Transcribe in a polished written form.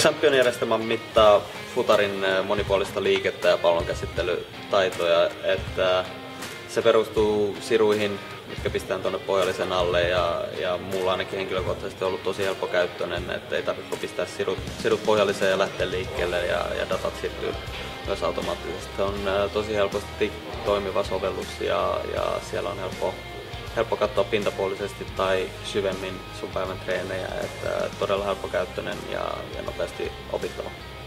Champion-järjestelmä mittaa futarin monipuolista liikettä ja pallonkäsittelytaitoja, että se perustuu siruihin, mitkä pistetään tuonne pohjallisen alle ja mulla ainakin henkilökohtaisesti on ollut tosi helppokäyttöinen, että ei tarvitse pistää sirut pohjalliseen ja lähteä liikkeelle ja datat siirtyy myös automaattisesti. Se on tosi helposti toimiva sovellus ja siellä on helppo katsoa pintapuolisesti tai syvemmin sun päivän treenejä, että todella helppokäyttöinen ja nopeasti opittava.